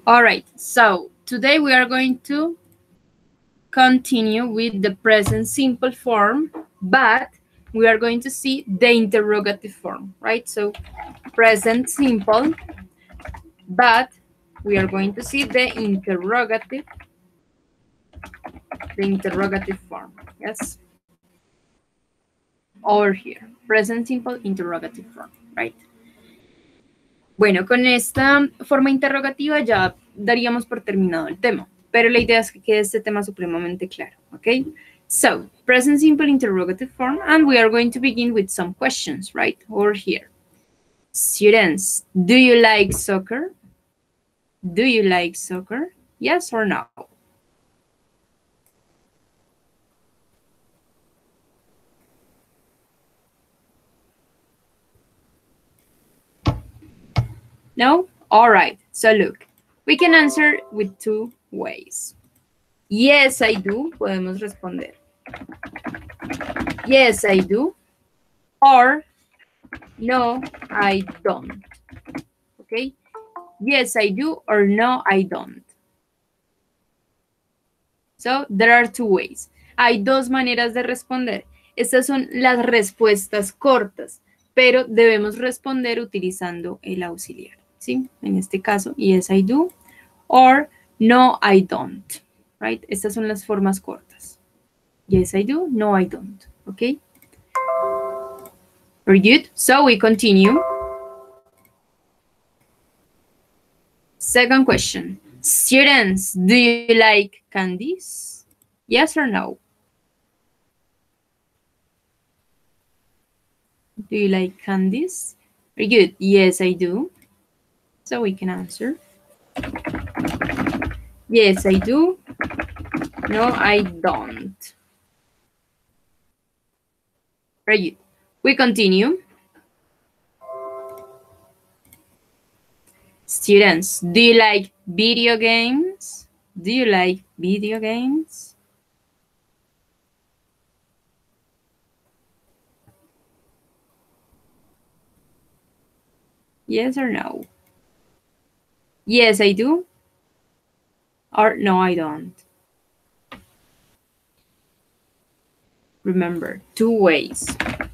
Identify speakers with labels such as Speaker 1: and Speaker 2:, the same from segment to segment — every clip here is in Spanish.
Speaker 1: All right, so today we are going to continue with the present simple form, but we are going to see the interrogative form, right? So present simple, but we are going to see the interrogative form, yes? Over here, present simple interrogative form, right? Bueno, con esta forma interrogativa ya daríamos por terminado el tema, pero la idea es que quede este tema supremamente claro, ¿ok? So, present simple interrogative form, and we are going to begin with some questions, right? Over here. Students, do you like soccer? Do you like soccer? Yes or no? No? All right. So look, we can answer with two ways. Yes, I do. Podemos responder. Yes, I do. Or no, I don't. Okay? Yes, I do, or no, I don't. So, there are two ways. Hay dos maneras de responder. Estas son las respuestas cortas, pero debemos responder utilizando el auxiliar, ¿sí? En este caso, yes, I do, or no, I don't, right? Estas son las formas cortas. Yes, I do, no, I don't, okay? Very good. So, we continue. Second question. Students, do you like candies? Yes or no? Do you like candies? Very good. Yes, I do. So we can answer. Yes, I do. No, I don't. Very good. We continue. Students, do you like video games? Do you like video games? Yes or no? Yes, I do. Or no, I don't. Remember, two ways.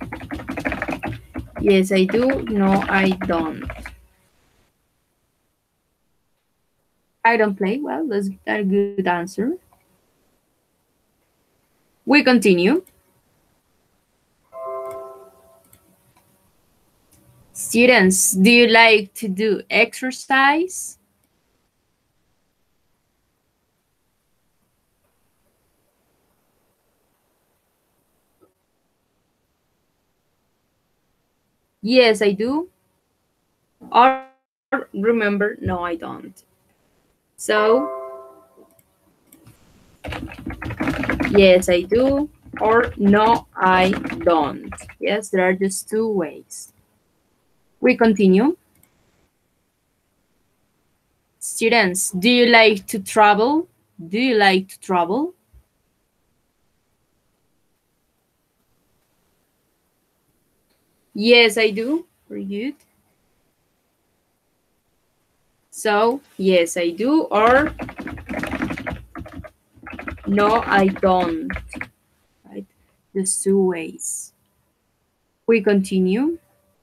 Speaker 1: Yes, I do. No, I don't. I don't play. Well, that's a good answer. We continue. Students, do you like to do exercise? Yes, I do. Or remember, no, I don't. So, yes, I do. Or no, I don't. Yes, there are just two ways. We continue. Students, do you like to travel? Do you like to travel? Yes, I do. Very good. So, yes, I do, or no, I don't. Right? There's two ways. We continue.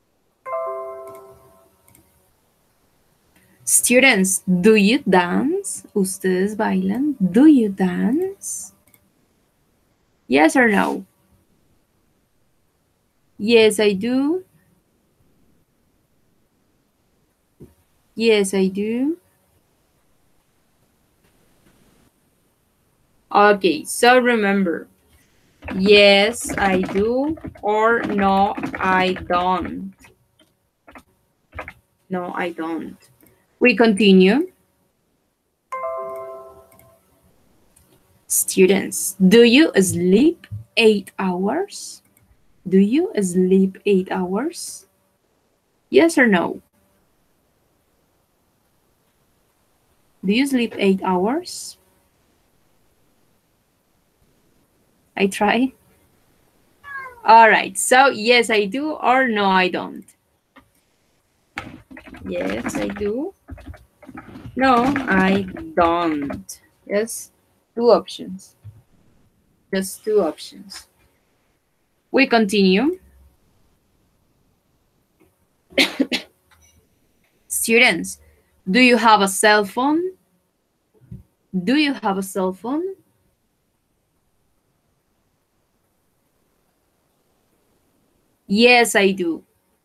Speaker 1: Students, do you dance? ¿Ustedes bailan? Do you dance? Yes or no? Yes, I do. Yes, I do. Okay, so remember, yes, I do, or no, I don't. No, I don't. We continue. Students, do you sleep 8 hours? Do you sleep 8 hours? Yes or no? Do you sleep 8 hours? I try. All right, so yes, I do, or no, I don't. Yes, I do. No, I don't. Yes, two options. Just two options. We continue. Students, do you have a cell phone? Do you have a cell phone? Yes, I do.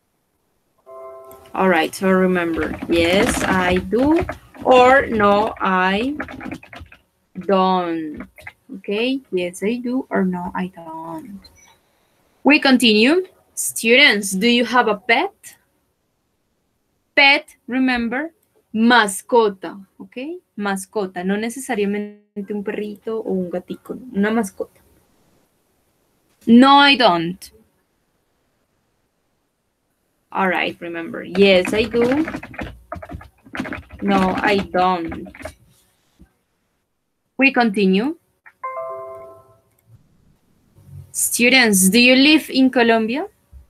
Speaker 1: All right, so remember, yes, I do, or no, I don't. Okay, yes, I do, or no, I don't. We continue. Students, do you have a pet? Pet, remember, mascota, ¿ok? Mascota, no necesariamente un perrito o un gatico, una mascota. No, I don't. All right, remember, yes, I do. No, I don't. We continue. Students, do you live in Colombia?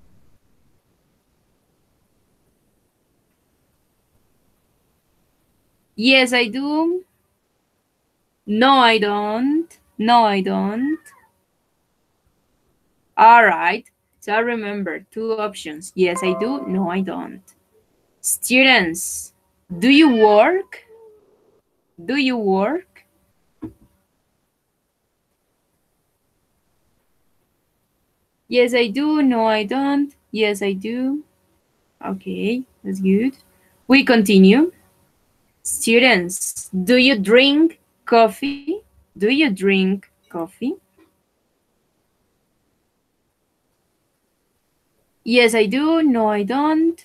Speaker 1: Yes, I do. No, I don't. No, I don't. All right. So remember, two options. Yes, I do. No, I don't. Students, do you work? Do you work? Yes, I do. No, I don't. Yes, I do. Okay, that's good. We continue. Students, do you drink coffee? Do you drink coffee? Yes, I do. No, I don't.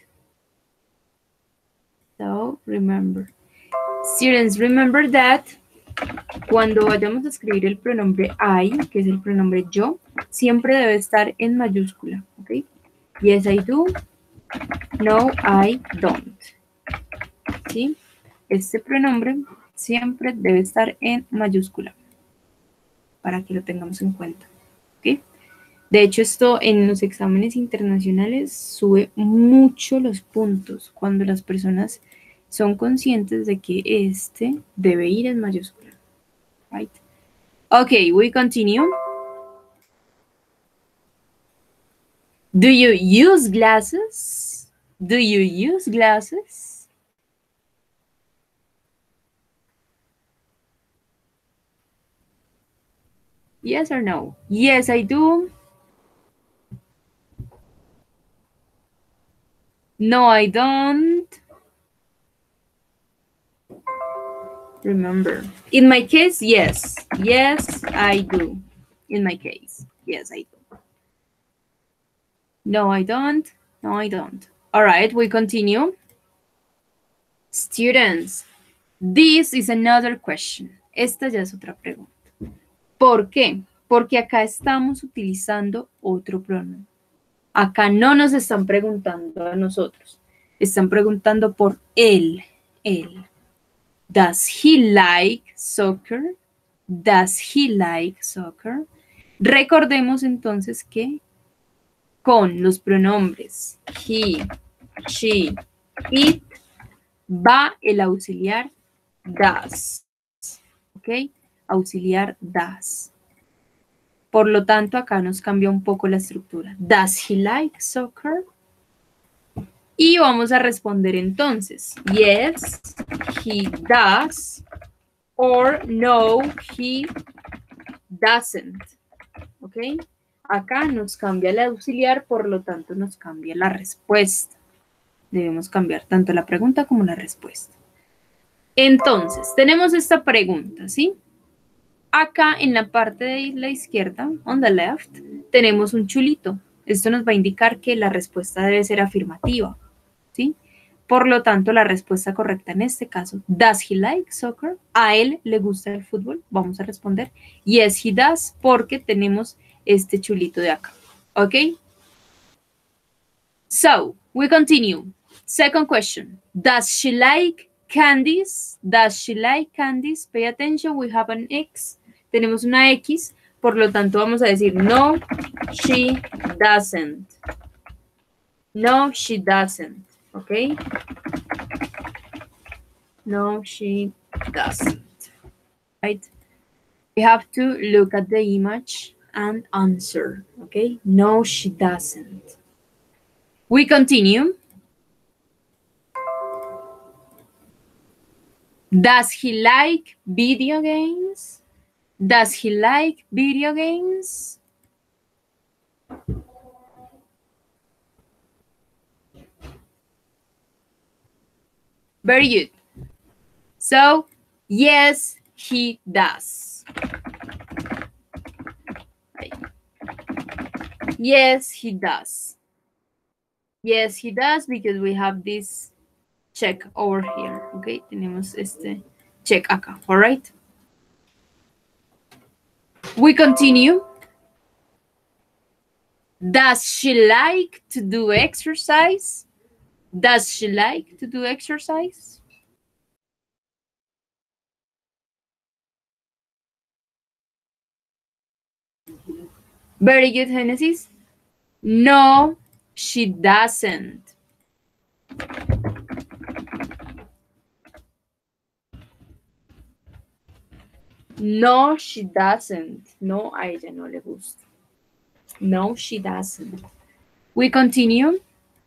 Speaker 1: So, remember. Students, remember that cuando vayamos a escribir el pronombre I, que es el pronombre yo, siempre debe estar en mayúscula, ¿ok? Yes, I do. No, I don't. ¿Sí? Este pronombre siempre debe estar en mayúscula para que lo tengamos en cuenta, ¿ok? De hecho, esto en los exámenes internacionales sube mucho los puntos cuando las personas son conscientes de que este debe ir en mayúscula. Right? Okay, we continue. Do you use glasses? Do you use glasses? Yes or no? Yes, I do. No, I don't. Remember. In my case, yes. Yes, I do. In my case, yes, I do. No, I don't. No, I don't. All right, we continue. Students, this is another question. Esta ya es otra pregunta. ¿Por qué? Porque acá estamos utilizando otro pronombre. Acá no nos están preguntando a nosotros. Están preguntando por él. Él. Does he like soccer? Does he like soccer? Recordemos entonces que con los pronombres he, she, it, va el auxiliar does. ¿Ok? Auxiliar does. Por lo tanto, acá nos cambia un poco la estructura. Does he like soccer? Y vamos a responder entonces. Yes, he does. Or no, he doesn't. ¿Ok? Acá nos cambia el auxiliar, por lo tanto nos cambia la respuesta. Debemos cambiar tanto la pregunta como la respuesta. Entonces, tenemos esta pregunta, ¿sí? Acá en la parte de la izquierda, on the left, tenemos un chulito. Esto nos va a indicar que la respuesta debe ser afirmativa, ¿sí? Por lo tanto, la respuesta correcta en este caso, does he like soccer? ¿A él le gusta el fútbol? Vamos a responder, yes, he does, porque tenemos este chulito de acá, ¿ok? So, we continue. Second question, does she like candies? Does she like candies? Pay attention, we have an X. Tenemos una X, por lo tanto vamos a decir no, she doesn't. No, she doesn't. ¿Ok? No, she doesn't. Right? We have to look at the image and answer. Okay? No, she doesn't. We continue. Does he like video games? Does he like video games? Very good. So, yes, he does. Right. Yes, he does. Yes, he does, because we have this check over here. Okay, tenemos este check acá. All right. We continue. Does she like to do exercise? Does she like to do exercise? Very good, Genesis. No, she doesn't. No, she doesn't. No, a ella no le gusta. No, she doesn't. We continue.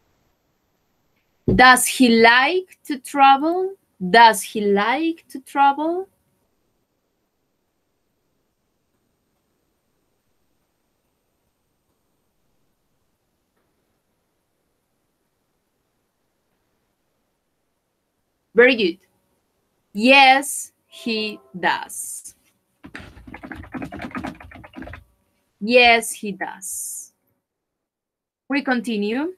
Speaker 1: Does he like to travel? Does he like to travel? Very good. Yes, he does. Yes, he does. We continue.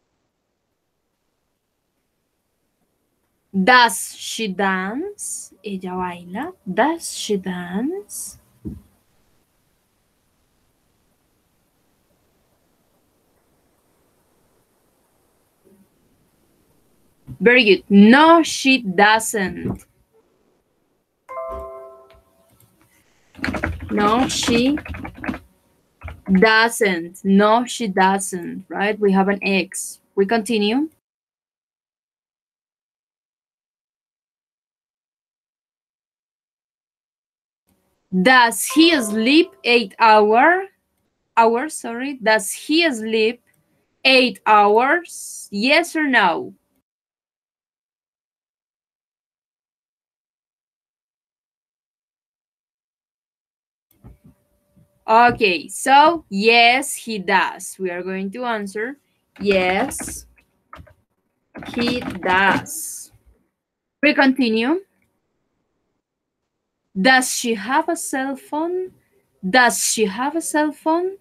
Speaker 1: Does she dance? Ella baila. Does she dance? Very good. No, she doesn't. No, she doesn't. No, she doesn't. Right? We have an X. We continue. Does he sleep 8 hours? Sorry. Does he sleep 8 hours? Yes or no? Okay, so yes, he does. We are going to answer yes, he does. We continue. Does she have a cell phone? Does she have a cell phone?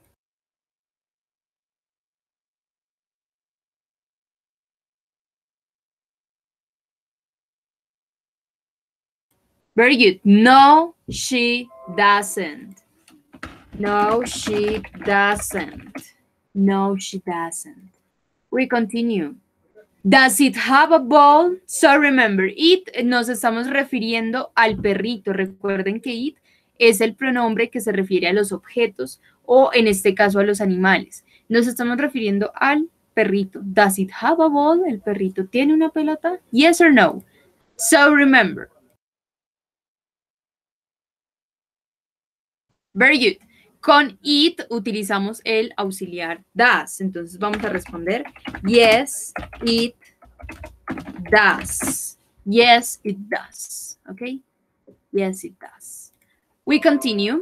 Speaker 1: Very good. No, she doesn't. No, she doesn't. No, she doesn't. We continue. Does it have a ball? So remember, it nos estamos refiriendo al perrito. Recuerden que it es el pronombre que se refiere a los objetos o en este caso a los animales. Nos estamos refiriendo al perrito. Does it have a ball? ¿El perrito tiene una pelota? Yes or no? So remember. Very good. Con it utilizamos el auxiliar does. Entonces vamos a responder yes, it does. Yes, it does. Okay? Yes, it does. We continue.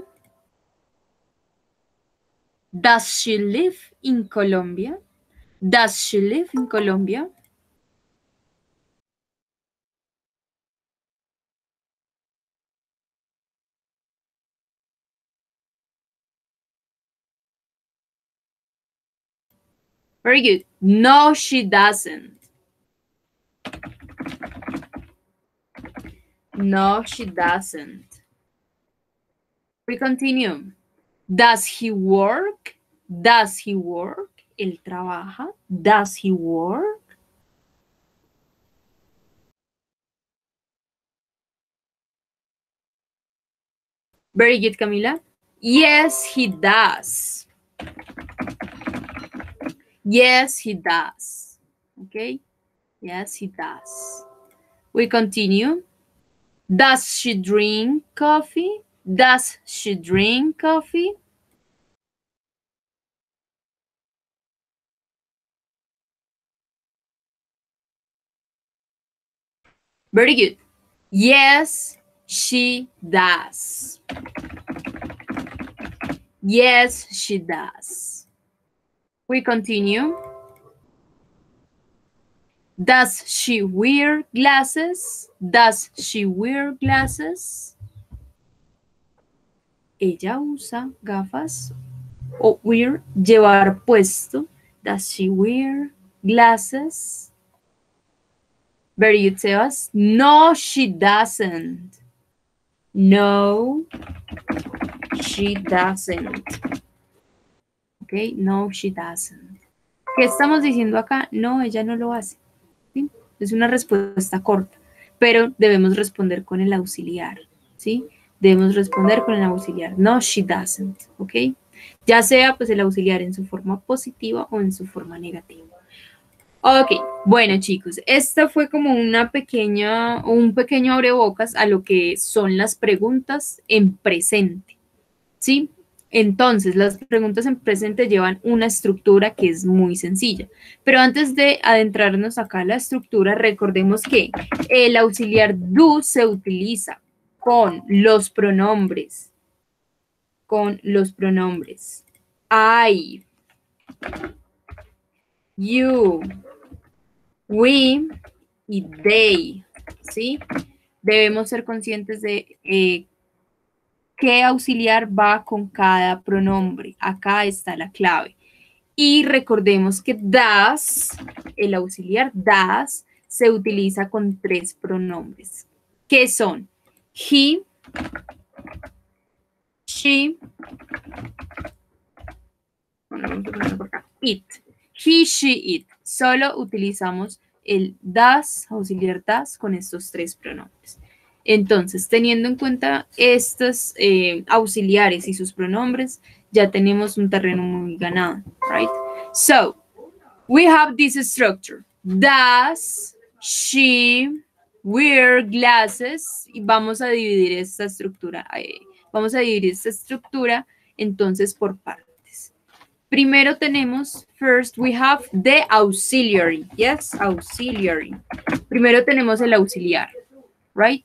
Speaker 1: Does she live in Colombia? Does she live in Colombia? Very good. No, she doesn't. No, she doesn't. We continue. Does he work? Does he work? Él trabaja. Does he work? Very good, Camila. Yes, he does. Yes, he does. Okay? Yes, he does. We continue. Does she drink coffee? Does she drink coffee? Very good. Yes, she does. Yes, she does. We continue. Does she wear glasses? Does she wear glasses? Ella usa gafas. O wear, llevar puesto. Does she wear glasses? Very good, Sebas. No, she doesn't. No, she doesn't. Ok, no, she doesn't. ¿Qué estamos diciendo acá? No, ella no lo hace. ¿Sí? Es una respuesta corta, pero debemos responder con el auxiliar. ¿Sí? Debemos responder con el auxiliar. No, she doesn't. ¿Ok? Ya sea pues el auxiliar en su forma positiva o en su forma negativa. Ok, bueno chicos, esta fue como un pequeño abrebocas a lo que son las preguntas en presente, ¿sí? Entonces, las preguntas en presente llevan una estructura que es muy sencilla. Pero antes de adentrarnos acá a la estructura, recordemos que el auxiliar do se utiliza con los pronombres. I, you, we y they, ¿sí? Debemos ser conscientes de qué auxiliar va con cada pronombre. Acá está la clave. Y recordemos que does, el auxiliar does, se utiliza con 3 pronombres, que son he, she, it. He, she, it. Solo utilizamos el does, auxiliar does, con estos 3 pronombres. Entonces, teniendo en cuenta estos auxiliares y sus pronombres, ya tenemos un terreno muy ganado, right? So, we have this structure. Does she wear glasses? Y vamos a dividir esta estructura. Entonces por partes. Primero tenemos, first we have the auxiliary. Yes, auxiliary. Primero tenemos el auxiliar, right?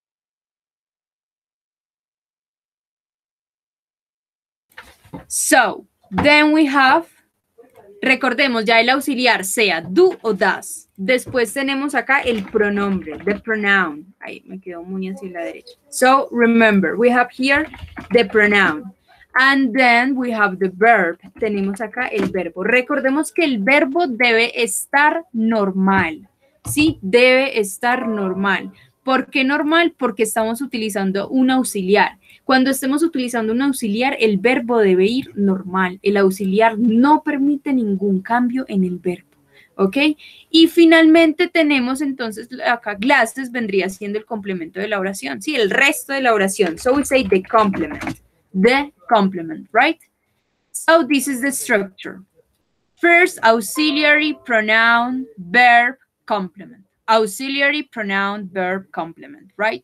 Speaker 1: So, then we have, recordemos ya el auxiliar, sea do o does. Después tenemos acá el pronombre, the pronoun. Ahí me quedó muy hacia la derecha. So, remember, we have here the pronoun. And then we have the verb. Tenemos acá el verbo. Recordemos que el verbo debe estar normal. ¿Sí? Debe estar normal. ¿Por qué normal? Porque estamos utilizando un auxiliar. Cuando estemos utilizando un auxiliar, el verbo debe ir normal. El auxiliar no permite ningún cambio en el verbo. ¿Ok? Y finalmente tenemos entonces acá glasses vendría siendo el complemento de la oración. Sí, el resto de la oración. So we say the complement. The complement, right? So this is the structure. First, auxiliary, pronoun, verb, complement. Auxiliary, pronoun, verb, complement, right?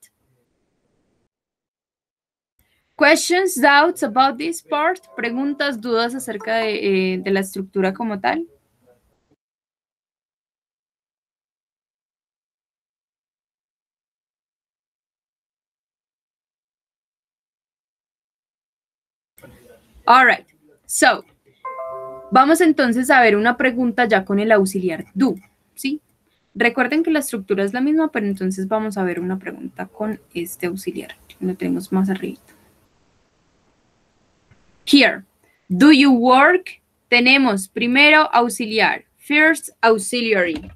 Speaker 1: Questions, doubts about this part? ¿Preguntas, dudas acerca de la estructura como tal? All right. So, vamos entonces a ver una pregunta ya con el auxiliar do, ¿sí? Recuerden que la estructura es la misma, pero entonces vamos a ver una pregunta con este auxiliar. Lo tenemos más arriba. Here, do you work? Tenemos primero auxiliar, first auxiliary.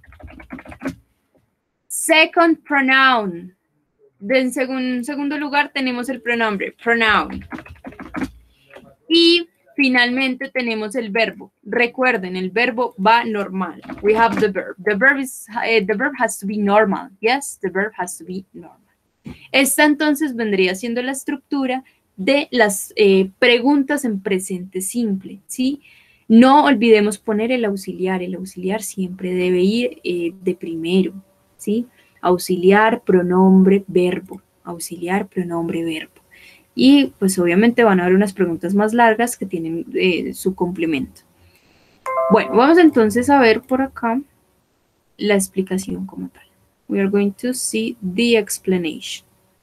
Speaker 1: Second pronoun. En segundo lugar tenemos el pronombre, pronoun. Y finalmente tenemos el verbo. Recuerden, el verbo va normal. We have the verb. The verb has to be normal. Yes, the verb has to be normal. Esta entonces vendría siendo la estructura de las preguntas en presente simple, ¿sí? No olvidemos poner el auxiliar. El auxiliar siempre debe ir de primero, ¿sí? auxiliar, pronombre, verbo. Auxiliar, pronombre, verbo. Y pues obviamente van a haber unas preguntas más largas que tienen su complemento. Bueno, vamos entonces a ver por acá la explicación como tal. We are going to see the explanation.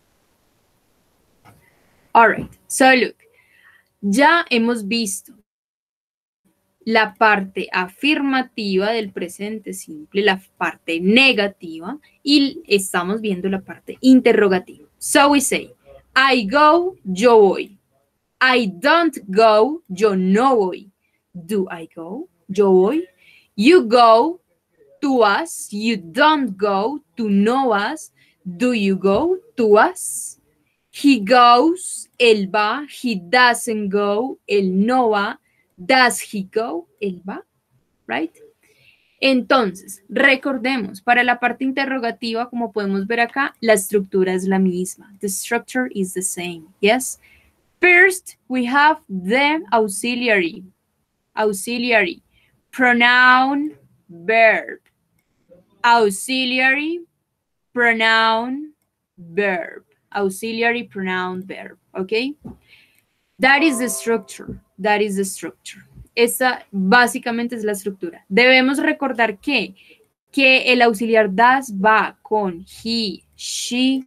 Speaker 1: All right, so look, ya hemos visto la parte afirmativa del presente simple, la parte negativa, y estamos viendo la parte interrogativa. So we say, I go, yo voy. I don't go, yo no voy. Do I go? Yo voy. You go, tú vas. You don't go, tú no vas. Do you go? Tú vas. He goes, él va. He doesn't go, él no va. Does he go? Él va. Right? Entonces, recordemos, para la parte interrogativa, como podemos ver acá, la estructura es la misma. The structure is the same. Yes? First, we have the auxiliary. Auxiliary. Pronoun, verb. Auxiliary, pronoun, verb. Auxiliary, pronoun, verb. Okay? That is the structure. That is the structure. Esa básicamente es la estructura. Debemos recordar que el auxiliar das va con he, she,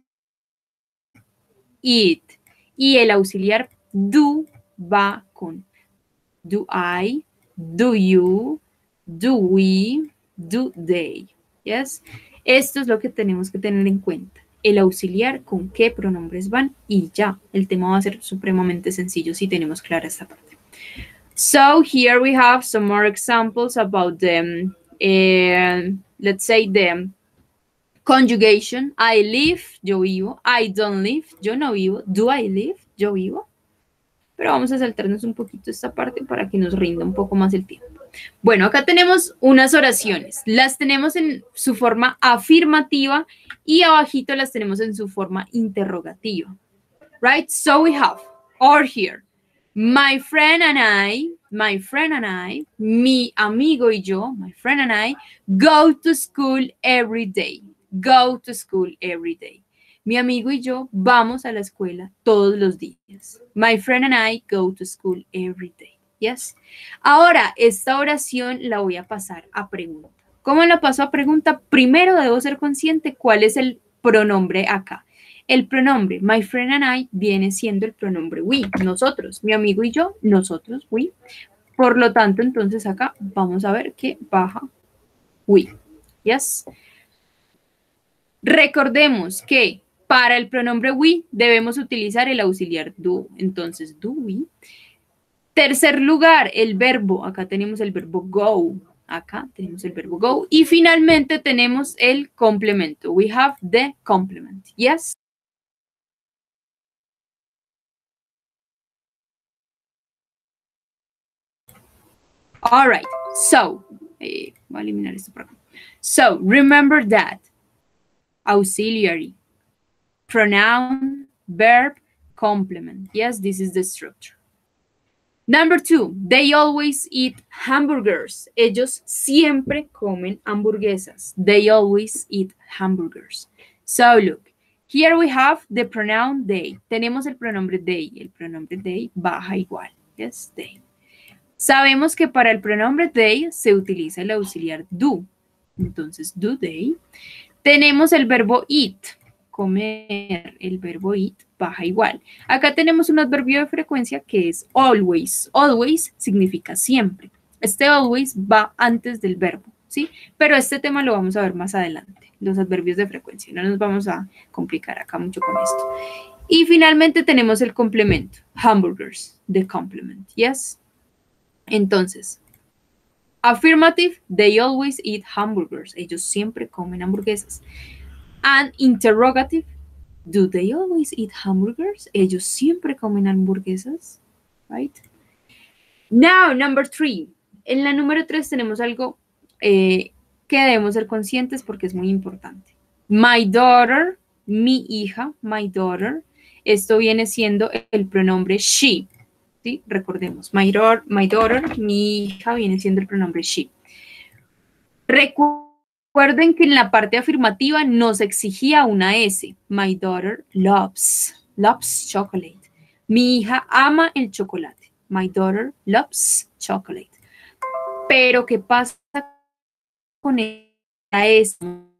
Speaker 1: it. Y el auxiliar do va con do I, do you, do we, do they. Yes? Esto es lo que tenemos que tener en cuenta. El auxiliar, con qué pronombres van y ya. El tema va a ser supremamente sencillo si tenemos clara esta parte. So here we have some more examples about the, let's say the conjugation. I live, yo vivo. I don't live, yo no vivo. Do I live, yo vivo. Pero vamos a saltarnos un poquito esta parte para que nos rinda un poco más el tiempo. Bueno, acá tenemos unas oraciones. Las tenemos en su forma afirmativa y abajito las tenemos en su forma interrogativa. Right? So we have, or here, my friend and I, mi amigo y yo, my friend and I, go to school every day. Go to school every day. Mi amigo y yo vamos a la escuela todos los días. My friend and I go to school every day. Yes. Ahora, esta oración la voy a pasar a pregunta. ¿Cómo la paso a pregunta? Primero debo ser consciente cuál es el pronombre acá. El pronombre my friend and I viene siendo el pronombre we, nosotros. Mi amigo y yo, nosotros, we. Por lo tanto, entonces acá vamos a ver que baja we. Yes. Recordemos que para el pronombre we debemos utilizar el auxiliar do. Entonces, do we. Tercer lugar, el verbo. Acá tenemos el verbo go. Acá tenemos el verbo go. Y finalmente tenemos el complemento. We have the complement. Yes. All right. So, voy a eliminar esto por acá. So, remember that. Auxiliary. Pronoun, verb, complement. Yes, this is the structure. Number 2, they always eat hamburgers. Ellos siempre comen hamburguesas. They always eat hamburgers. So look, here we have the pronoun they. Tenemos el pronombre they. El pronombre they baja igual. Yes, they. Sabemos que para el pronombre they se utiliza el auxiliar do. Entonces, do they. Tenemos el verbo eat. Comer, el verbo eat baja igual. Acá tenemos un adverbio de frecuencia que es always. Always significa siempre. Este always va antes del verbo, ¿sí? Pero este tema lo vamos a ver más adelante, los adverbios de frecuencia. No nos vamos a complicar acá mucho con esto. Y finalmente tenemos el complemento, hamburgers, the complement, yes? Entonces, affirmative, they always eat hamburgers. Ellos siempre comen hamburguesas. And interrogative, do they always eat hamburgers? Ellos siempre comen hamburguesas, right? Now, number 3. En la número 3 tenemos algo que debemos ser conscientes porque es muy importante. My daughter, mi hija, my daughter. Esto viene siendo el pronombre she. ¿Sí? Recordemos, my daughter, mi hija viene siendo el pronombre she. Recuerden Recuerden que en la parte afirmativa nos exigía una S. My daughter loves chocolate. Mi hija ama el chocolate. My daughter loves chocolate. Pero ¿qué pasa con esta S?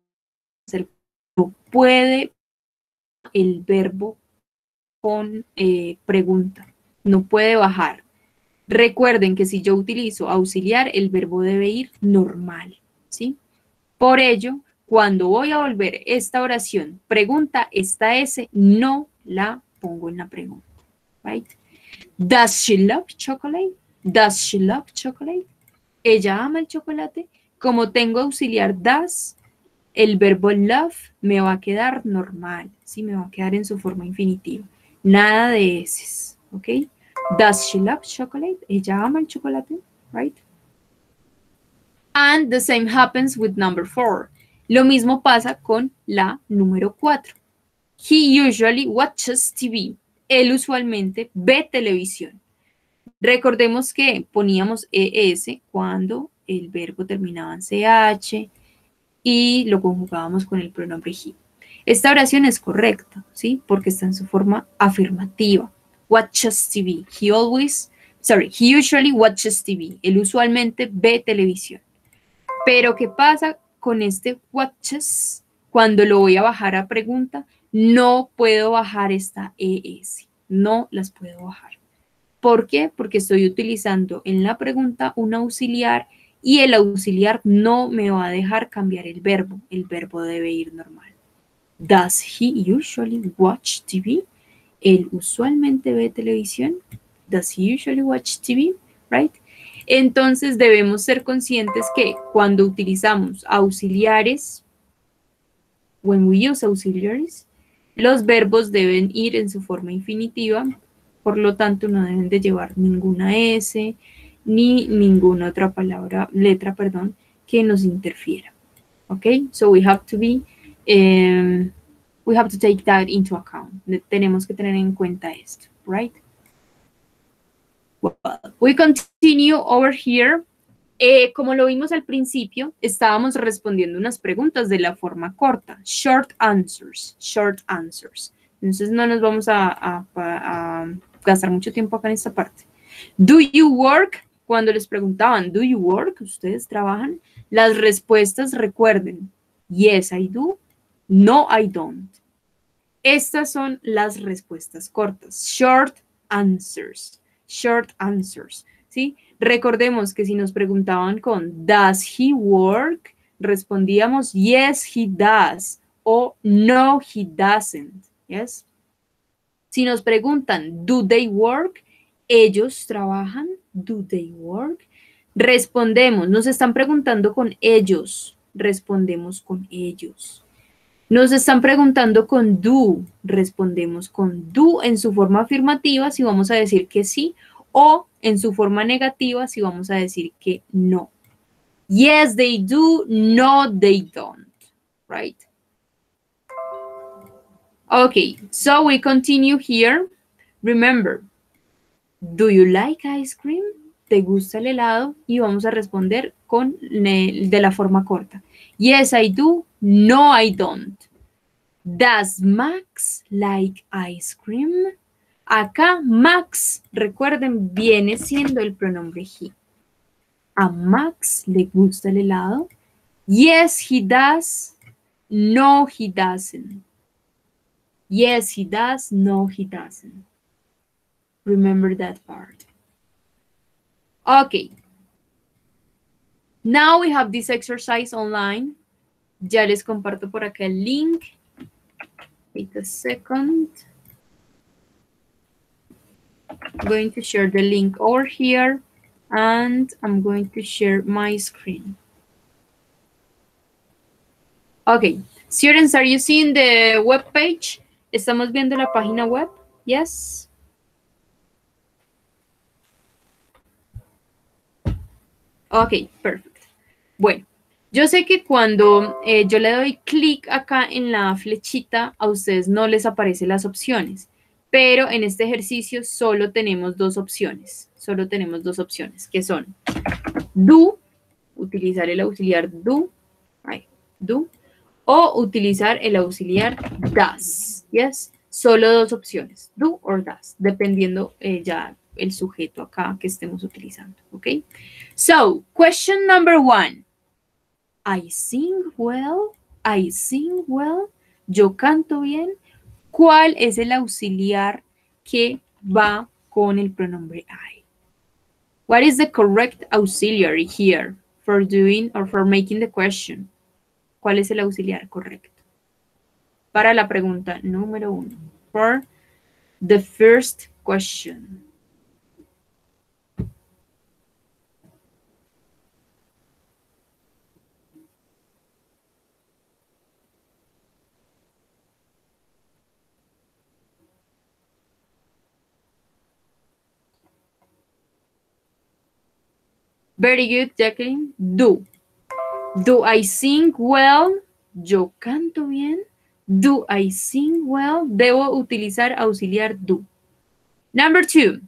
Speaker 1: No puede el verbo con pregunta. No puede bajar. Recuerden que si yo utilizo auxiliar, el verbo debe ir normal, ¿sí? Por ello, cuando voy a volver esta oración, pregunta, esta S no la pongo en la pregunta, right? Does she love chocolate? Does she love chocolate? Ella ama el chocolate. Como tengo auxiliar does, el verbo love me va a quedar normal, ¿sí? Me va a quedar en su forma infinitiva. Nada de S, ¿ok? Does she love chocolate? Ella ama el chocolate, right? And the same happens with number 4. Lo mismo pasa con la número 4. He usually watches TV. Él usualmente ve televisión. Recordemos que poníamos ES cuando el verbo terminaba en CH y lo conjugábamos con el pronombre he. Esta oración es correcta, ¿sí? Porque está en su forma afirmativa. Watches TV. He usually watches TV. Él usualmente ve televisión. Pero ¿qué pasa con este watches? Cuando lo voy a bajar a pregunta, no puedo bajar esta ES. No las puedo bajar. ¿Por qué? Porque estoy utilizando en la pregunta un auxiliar y el auxiliar no me va a dejar cambiar el verbo. El verbo debe ir normal. Does he usually watch TV? ¿Él usualmente ve televisión? Does he usually watch TV? Right? Entonces debemos ser conscientes que cuando utilizamos auxiliares, when we use auxiliaries, los verbos deben ir en su forma infinitiva, por lo tanto no deben de llevar ninguna S ni ninguna otra letra, que nos interfiera. Okay, so we have to take that into account. Tenemos que tener en cuenta esto, right? Well, we continue over here. Como lo vimos al principio, estábamos respondiendo unas preguntas de la forma corta, short answers. Entonces no nos vamos a gastar mucho tiempo acá en esta parte. Do you work? Cuando les preguntaban, do you work? ¿Ustedes trabajan? Las respuestas, recuerden, yes, I do, no, I don't. Estas son las respuestas cortas, short answers, ¿sí? Recordemos que si nos preguntaban con does he work, respondíamos yes, he does o no, he doesn't, yes? Si nos preguntan do they work, ellos trabajan, do they work, respondemos, nos están preguntando con ellos, respondemos con ellos. Nos están preguntando con do, respondemos con do en su forma afirmativa si vamos a decir que sí, o en su forma negativa si vamos a decir que no. Yes, they do, no, they don't, right? Okay, so we continue here. Remember, do you like ice cream? ¿Te gusta el helado? Y vamos a responder con de la forma corta. Yes, I do, no, I don't. Does Max like ice cream? Acá Max, recuerden, viene siendo el pronombre he. ¿A Max le gusta el helado? Yes, he does. No, he doesn't. Yes, he does. No, he doesn't. Remember that part. Okay. Now we have this exercise online. Ya les comparto por acá el link. Wait a second. I'm going to share the link over here and I'm going to share my screen. Okay, students, are you seeing the web page? ¿Estamos viendo la página web? Yes? Ok, perfecto. Bueno, yo sé que cuando yo le doy clic acá en la flechita, a ustedes no les aparecen las opciones, pero en este ejercicio solo tenemos dos opciones. Que son do, utilizar el auxiliar do, do, o utilizar el auxiliar does, yes, solo dos opciones, do or does, dependiendo ya el sujeto acá que estemos utilizando, ¿ok? So, question number 1. I sing well, I sing well, yo canto bien. ¿Cuál es el auxiliar que va con el pronombre I? What is the correct auxiliary here for doing or for making the question? ¿Cuál es el auxiliar correcto? Para la pregunta número 1. For the first question. Very good, Jacqueline. Do. Do I sing well? Yo canto bien. Do I sing well? Debo utilizar auxiliar do. Number 2.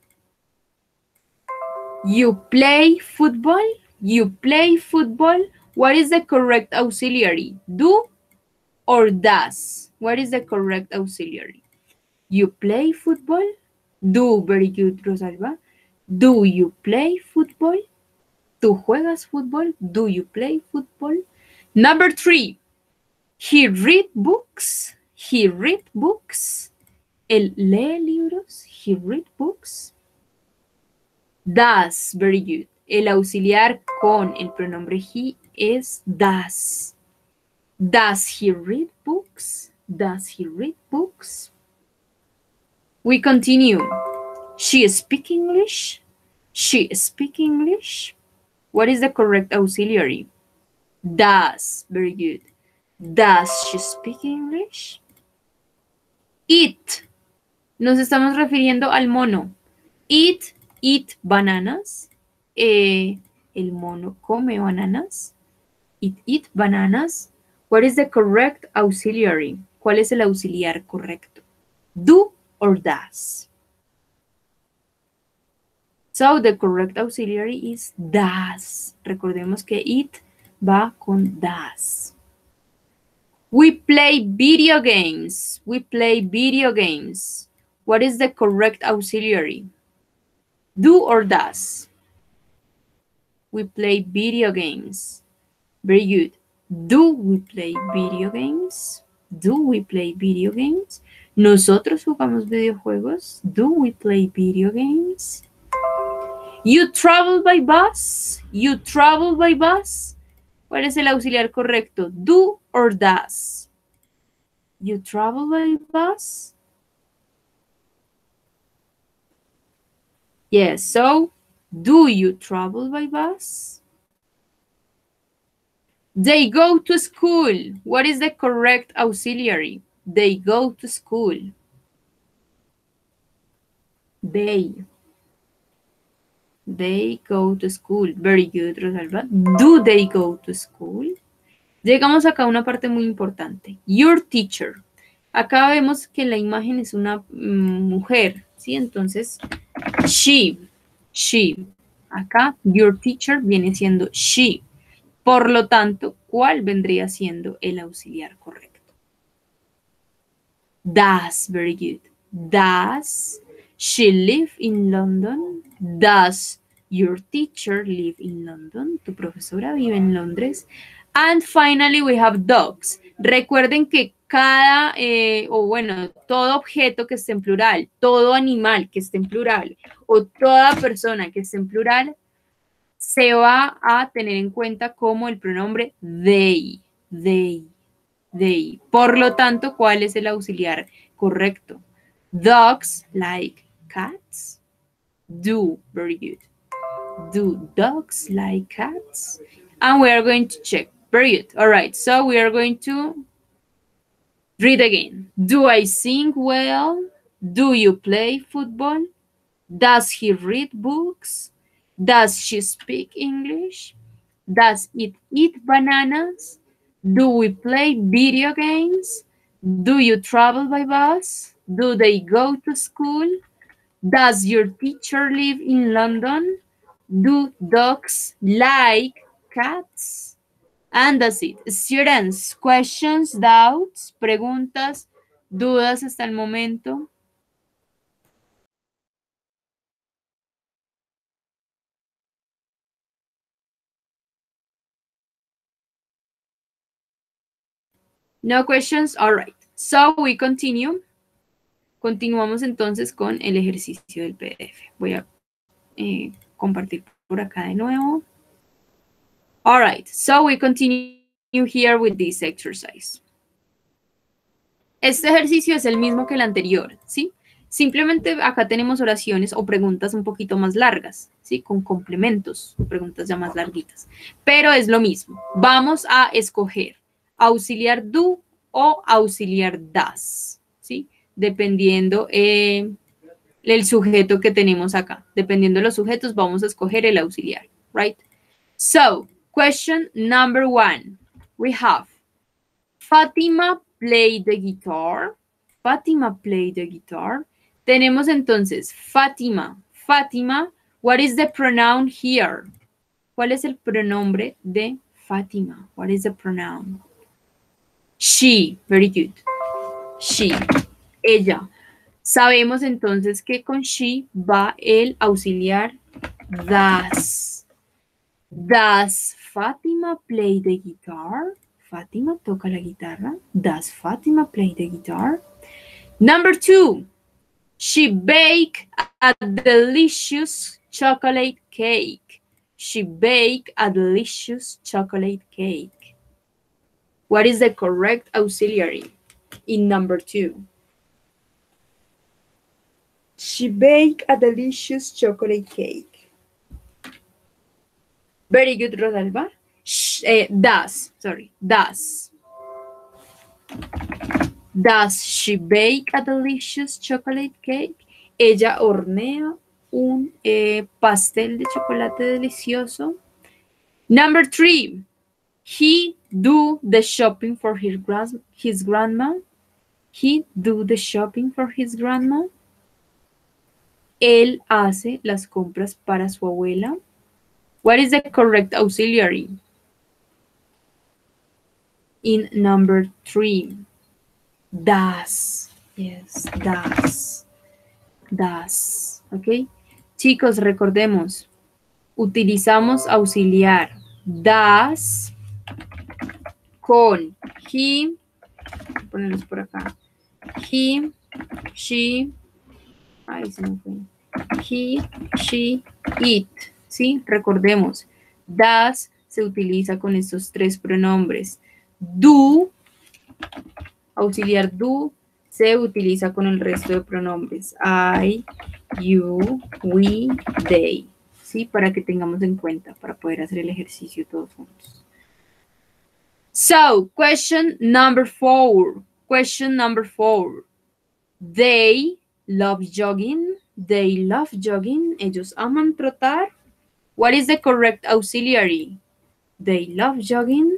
Speaker 1: You play football? You play football? What is the correct auxiliary? Do or does? What is the correct auxiliary? You play football? Do, very good, Rosalba. Do you play football? ¿Tú juegas fútbol? Do you play football? Number 3. He read books. He read books. Él lee libros. He read books. Does, very good. El auxiliar con el pronombre he es does. Does he read books? Does he read books? We continue. She speaks English. She speaks English. What is the correct auxiliary? Does, very good. Does she speak English? Eat. Nos estamos refiriendo al mono. Eat bananas. El mono come bananas. Eat bananas. What is the correct auxiliary? ¿Cuál es el auxiliar correcto? Do or does? So the correct auxiliary is does. Recordemos que it va con does. We play video games. We play video games. What is the correct auxiliary? Do or does? We play video games. Very good. Do we play video games? Do we play video games? ¿Nosotros jugamos videojuegos? Do we play video games? You travel by bus? You travel by bus? ¿Cuál es el auxiliar correcto? Do or does? You travel by bus? Yes, so do you travel by bus? They go to school. What is the correct auxiliary? They go to school. They go to school. Very good, Rosalba. Do they go to school? Llegamos acá a una parte muy importante. Your teacher. Acá vemos que la imagen es una mujer, ¿sí? Entonces, she. Acá, your teacher viene siendo she. Por lo tanto, ¿cuál vendría siendo el auxiliar correcto? Does, very good. Does she live in London? Does your teacher live in London? Tu profesora vive en Londres. And finally, we have dogs. Recuerden que cada, todo objeto que esté en plural, todo animal que esté en plural, o toda persona que esté en plural, se va a tener en cuenta como el pronombre they. Por lo tanto, ¿cuál es el auxiliar correcto? Dogs like cats. Do, very good. Do dogs like cats? And we are going to check. Very good. All right, so we are going to read again. Do I sing well? Do you play football? Does he read books? Does she speak English? Does it eat bananas? Do we play video games? Do you travel by bus? Do they go to school? Does your teacher live in London? Do dogs like cats? And that's it. Students, questions, doubts, preguntas, dudas hasta el momento. No questions? All right. So we continue. Continuamos entonces con el ejercicio del PDF. Voy a compartir por acá de nuevo. All right. So we continue here with this exercise. Este ejercicio es el mismo que el anterior, ¿sí? Simplemente acá tenemos oraciones o preguntas un poquito más largas, ¿sí? Con complementos, preguntas ya más larguitas. Pero es lo mismo. Vamos a escoger auxiliar do o auxiliar das, ¿sí? Dependiendo el sujeto que tenemos acá. Dependiendo de los sujetos, vamos a escoger el auxiliar, right? So, question number 1. We have Fatima play the guitar. Fatima play the guitar. Tenemos entonces Fatima. Fatima, what is the pronoun here? ¿Cuál es el pronombre de Fatima? What is the pronoun? She. Very good. She. Ella. Sabemos entonces que con she va el auxiliar das. Does Fatima play the guitar? Fatima toca la guitarra. Does Fatima play the guitar? Number 2. She baked a delicious chocolate cake. She baked a delicious chocolate cake. What is the correct auxiliary in number 2? She baked a delicious chocolate cake. Very good, Rosalba. Does. Does she bake a delicious chocolate cake? Ella hornea un pastel de chocolate delicioso. Number 3. He do the shopping for his grandma. He do the shopping for his grandma. Él hace las compras para su abuela. What is the correct auxiliary in number 3? Does. Yes, does. Does. ¿Ok? Chicos, recordemos, utilizamos auxiliar does con he, ponerlos por acá, he, she, ay, se me fue, he, she, it, ¿sí? Recordemos, does se utiliza con estos 3 pronombres. Do, auxiliar do, se utiliza con el resto de pronombres. I, you, we, they. ¿Sí? Para que tengamos en cuenta, para poder hacer el ejercicio todos juntos. So, question number 4. Question number 4. They love jogging. They love jogging. Ellos aman trotar. What is the correct auxiliary? They love jogging.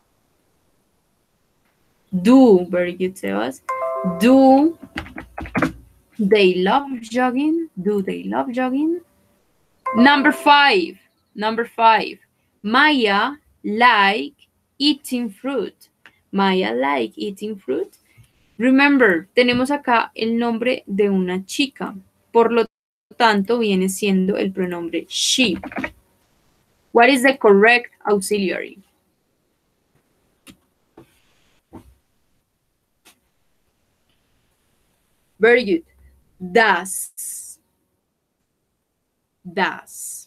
Speaker 1: Do. Very good, Sebas. Do they love jogging? Do they love jogging? Number 5. Number 5. Maya like eating fruit. Maya like eating fruit. Remember, tenemos acá el nombre de una chica. Por lo tanto, viene siendo el pronombre she. What is the correct auxiliary? Very good. Does. Does.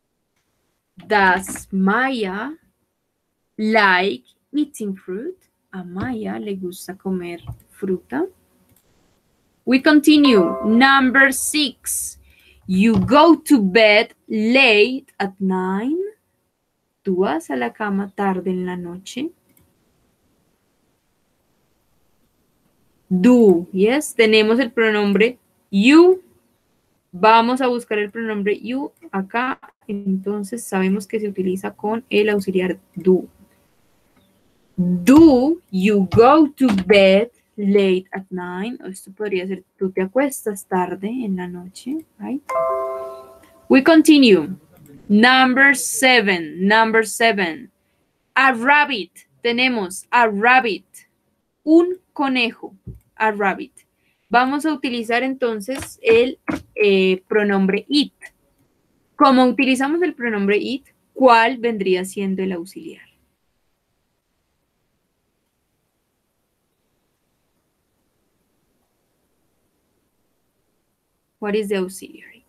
Speaker 1: Does Maya like eating fruit? A Maya le gusta comer fruta. We continue. Number 6. You go to bed late at 9. ¿Tú vas a la cama tarde en la noche? Do. Yes, tenemos el pronombre you. Vamos a buscar el pronombre you acá. Entonces sabemos que se utiliza con el auxiliar do. Do you go to bed late at 9? O esto podría ser, tú te acuestas tarde en la noche, right? We continue. Number 7. Number 7. A rabbit. Tenemos a rabbit. Un conejo. A rabbit. Vamos a utilizar entonces el pronombre it. Como utilizamos el pronombre it, ¿cuál vendría siendo el auxiliar? What is the auxiliary?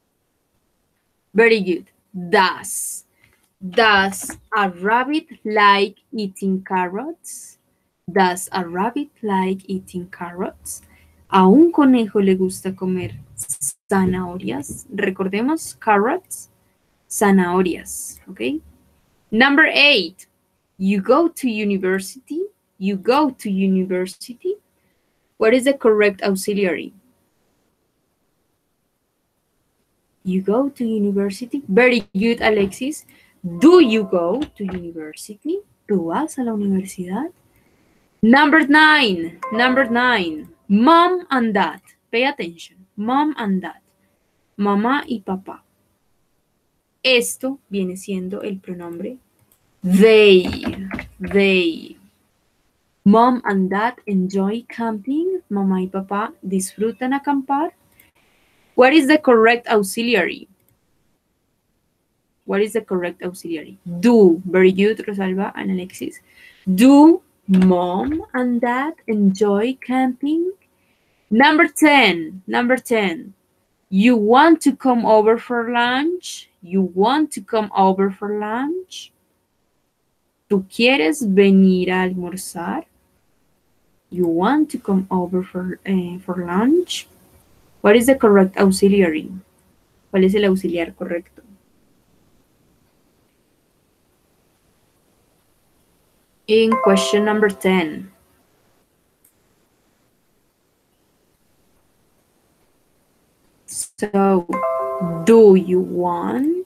Speaker 1: Very good. Does. Does a rabbit like eating carrots? Does a rabbit like eating carrots? ¿A un conejo le gusta comer zanahorias? Recordemos, carrots, zanahorias, ¿ok? Number 8, you go to university. You go to university. What is the correct auxiliary? You go to university. Very good, Alexis. Do you go to university? ¿Tú vas a la universidad? Number 9. Number 9. Mom and dad. Pay attention. Mom and dad. Mamá y papá. Esto viene siendo el pronombre they. They. Mom and dad enjoy camping. Mamá y papá disfrutan acampar. What is the correct auxiliary? What is the correct auxiliary? Do. Very good, Rosalba and Alexis. Do mom and dad enjoy camping? Number 10. Number 10. You want to come over for lunch? You want to come over for lunch? ¿Tú quieres venir a almorzar? You want to come over for lunch? What is the correct auxiliary? ¿Cuál es el auxiliar correcto? In question number 10. So, do you want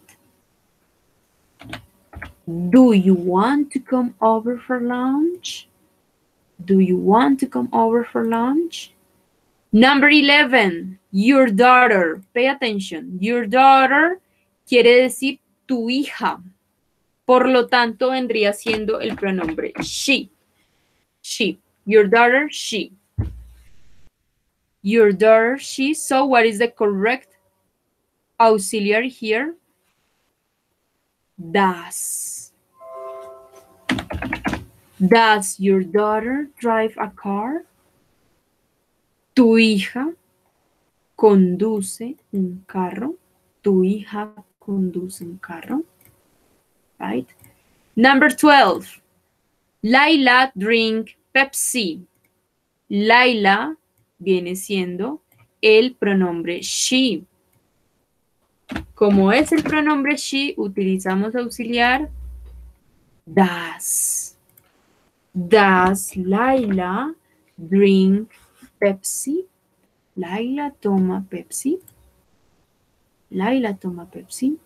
Speaker 1: to come over for lunch? Do you want to come over for lunch? Number 11, your daughter. Pay attention. Your daughter quiere decir tu hija. Por lo tanto, vendría siendo el pronombre she. She. Your daughter, she. Your daughter, she. So what is the correct auxiliary here? Does. Does your daughter drive a car? Tu hija conduce un carro. Tu hija conduce un carro. Right? Number 12. Laila drink Pepsi. Laila viene siendo el pronombre she. Como es el pronombre she, utilizamos auxiliar does. Does Laila drink Pepsi? Laila toma Pepsi. Laila toma Pepsi.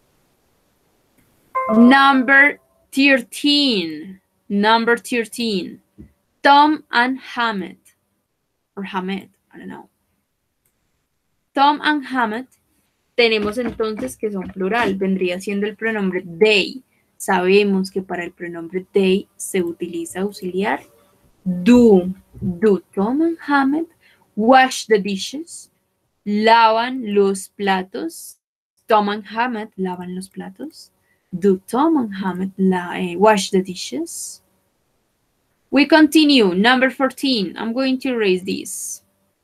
Speaker 1: Number 13. Number 13. Tom and Hamed. Or Hamed, I don't know. Tom and Hamed. Tenemos entonces que son plural. Vendría siendo el pronombre they. Sabemos que para el pronombre they se utiliza auxiliar do. Do Tom and Hamed wash the dishes? Lavan los platos. Tom and Hamed lavan los platos. Do Tom and Hamed wash the dishes? We continue. Number 14. I'm going to erase this.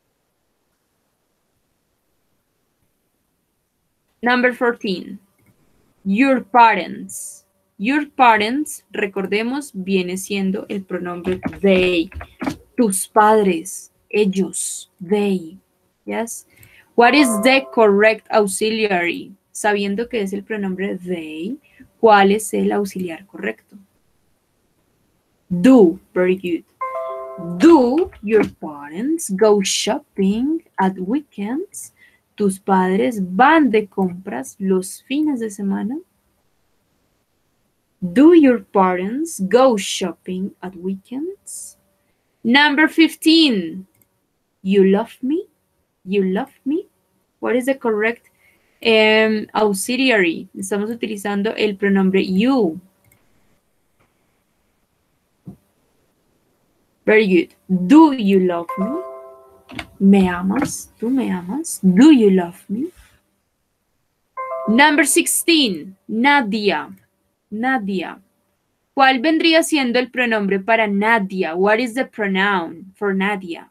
Speaker 1: Number 14. Your parents. Your parents, recordemos, viene siendo el pronombre they. Tus padres, ellos, they. Yes. What is the correct auxiliary? Sabiendo que es el pronombre they, ¿cuál es el auxiliar correcto? Do. Very good. Do your parents go shopping at weekends? ¿Tus padres van de compras los fines de semana? Do your parents go shopping at weekends? Number 15. You love me? You love me? What is the correct auxiliary? Estamos utilizando el pronombre you. Very good. Do you love me? ¿Me amas? ¿Tú me amas? Do you love me? Number 16, Nadia. Nadia. ¿Cuál vendría siendo el pronombre para Nadia? What is the pronoun for Nadia?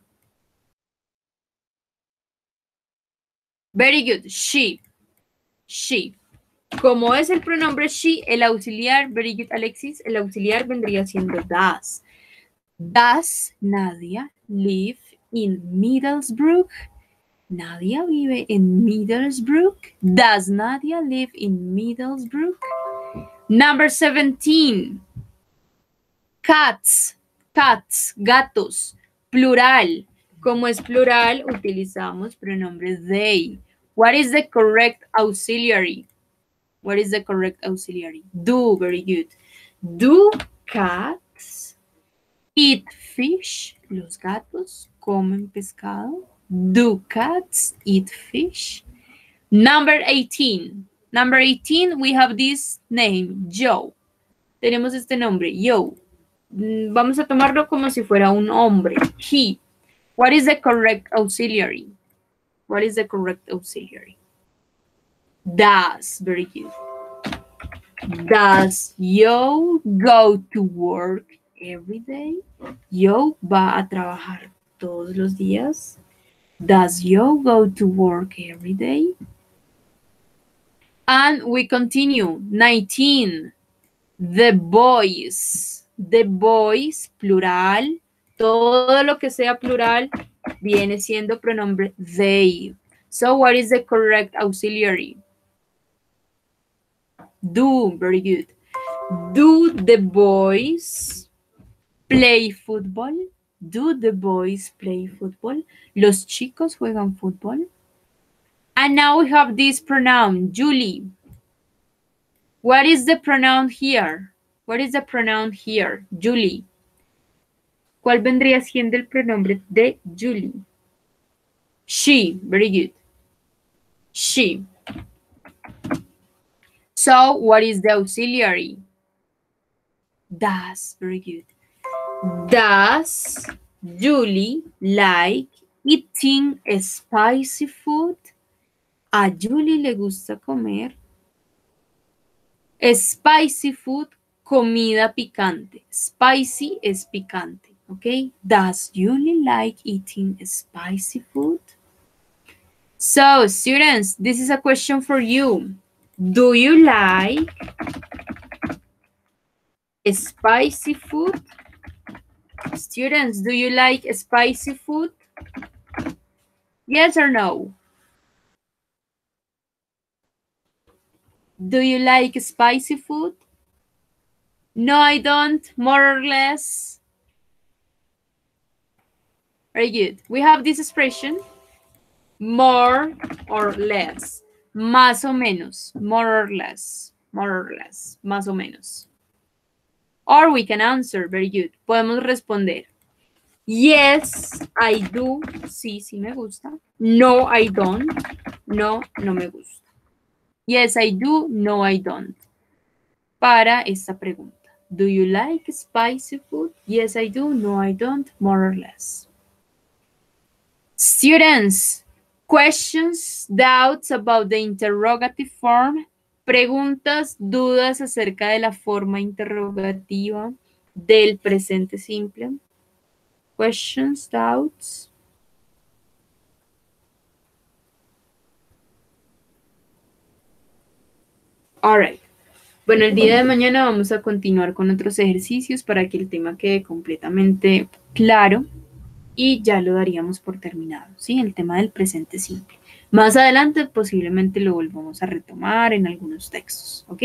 Speaker 1: Very good. She. She. Como es el pronombre she, el auxiliar, very good, Alexis, el auxiliar vendría siendo does. Does Nadia live in Middlesbrough? ¿Nadia vive en Middlesbrough? Does Nadia live in Middlesbrough? Number 17. Cats. Cats, gatos. Plural. Como es plural, utilizamos pronombre they. What is the correct auxiliary? What is the correct auxiliary? Do, very good. Do cats eat fish? Los gatos comen pescado. Do cats eat fish? Number 18. Number 18, we have this name, Joe. Tenemos este nombre, Joe. Vamos a tomarlo como si fuera un hombre, he. What is the correct auxiliary? What is the correct auxiliary? Does, very good. Does Joe go to work every day? Joe va a trabajar todos los días. Does Joe go to work every day? And we continue. 19. The boys. The boys, plural. Todo lo que sea plural viene siendo pronombre they. So what is the correct auxiliary? Do, very good. Do the boys play football? Do the boys play football? Los chicos juegan fútbol. And now we have this pronoun, Julie. What is the pronoun here? What is the pronoun here? Julie. ¿Cuál vendría siendo el pronombre de Julie? She, very good. She. So, what is the auxiliary? Does, very good. Does Julie like eating spicy food? ¿A Julie le gusta comer spicy food, comida picante? Spicy es picante, ¿ok? Does Julie like eating spicy food? So, students, this is a question for you. Do you like spicy food? Students, do you like spicy food? Yes or no? Do you like spicy food? No, I don't, more or less. Very good. We have this expression, more or less. Más o menos, more or less, más o menos. Or we can answer, very good. Podemos responder. Yes, I do. Sí, sí me gusta. No, I don't. No, no me gusta. Yes, I do. No, I don't. Para esta pregunta. Do you like spicy food? Yes, I do. No, I don't. More or less. Students, questions, doubts about the interrogative form. Preguntas, dudas acerca de la forma interrogativa del presente simple. Questions, doubts. All right. Bueno, el día de mañana vamos a continuar con otros ejercicios para que el tema quede completamente claro y ya lo daríamos por terminado, ¿sí? El tema del presente simple. Más adelante posiblemente lo volvamos a retomar en algunos textos, ¿ok?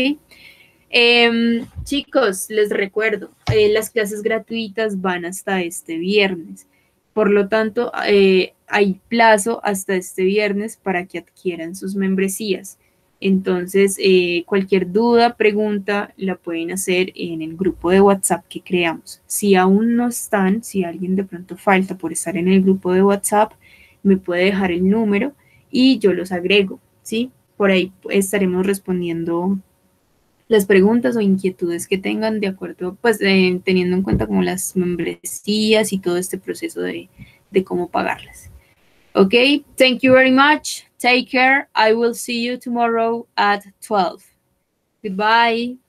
Speaker 1: Chicos, les recuerdo, las clases gratuitas van hasta este viernes. Por lo tanto, hay plazo hasta este viernes para que adquieran sus membresías. Entonces, cualquier duda, pregunta, la pueden hacer en el grupo de WhatsApp que creamos. Si aún no están, si alguien de pronto falta por estar en el grupo de WhatsApp, me puede dejar el número y yo los agrego, ¿sí? Por ahí estaremos respondiendo las preguntas o inquietudes que tengan de acuerdo, pues teniendo en cuenta como las membresías y todo este proceso de cómo pagarlas. Okay, thank you very much. Take care. I will see you tomorrow at 12. Goodbye.